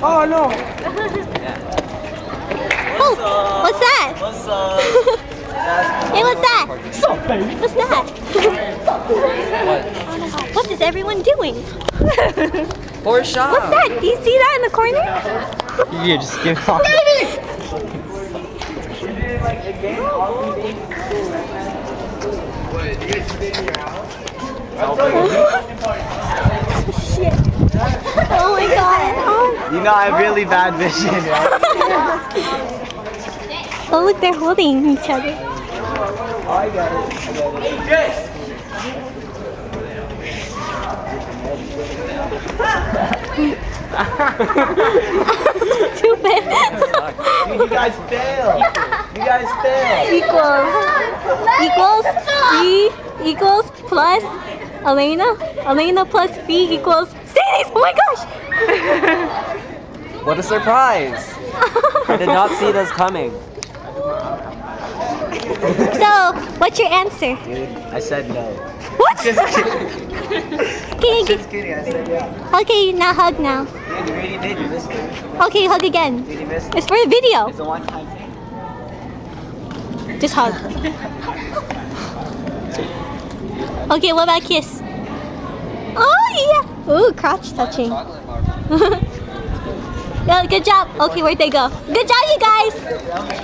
Oh no! Oh, what's that? What's up? Hey, what's that? What's up, baby? What's that? What is everyone doing? Poor shot. What's that? Do you see that in the corner? Yeah, just give it off. Shit. Oh my god. Oh. You know I have really bad vision, right? Oh look, they're holding each other. Oh, I got it. Stupid. Dude, you guys failed. You guys failed. Equals V equals plus Elena plus V equals Sadie's. Oh my gosh. What a surprise. I did not see this coming. So, what's your answer? Dude, I said no. What? Just kidding. Just kidding, I said yeah. Okay, now hug now. Dude, you already did, you missed it. Okay, hug again. Dude, you missed it. It's for the video. It's a one-time thing. Just hug. Okay, what about kiss? Oh yeah. Ooh, crotch touching. Yeah, good job. Okay, where'd they go? Good job, you guys.